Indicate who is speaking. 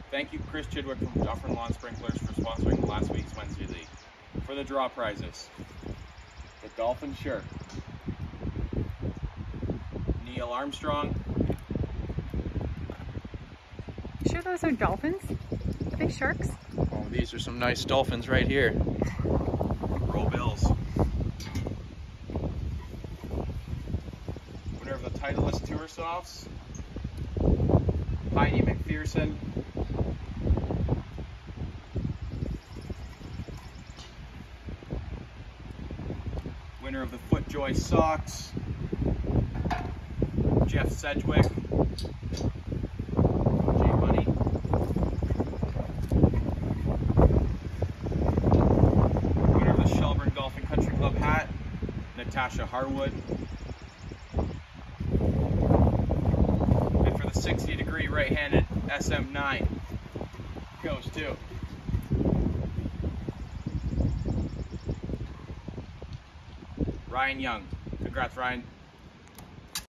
Speaker 1: Thank you, Chris Chidwick from Dufferin Lawn Sprinklers, for sponsoring last week's Wednesday League. For the draw prizes, the Dolphin shirt, Neil Armstrong.
Speaker 2: You sure those are dolphins? Are they sharks?
Speaker 1: Oh, these are some nice dolphins right here. Roll Bills. Winner of the Titleist Tour Softs, Heidi McPherson. Winner of the FootJoy socks, Jeff Sedgwick. J-Money. Winner of the Shelburne Golf and Country Club hat, Natasha Harwood. And for the 60-degree right-handed SM9 goes to Ryan Young. Congrats, Ryan.